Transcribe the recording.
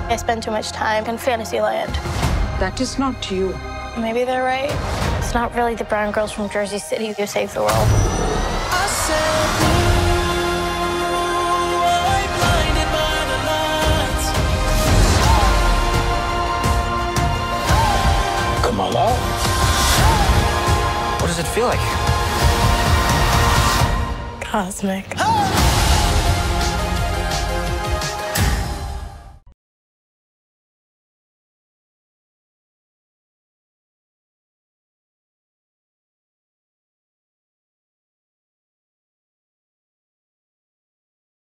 I spend too much time in fantasy land. That is not you. Maybe they're right. It's not really the brown girls from Jersey City who save the world. Kamala? What does it feel like? Cosmic.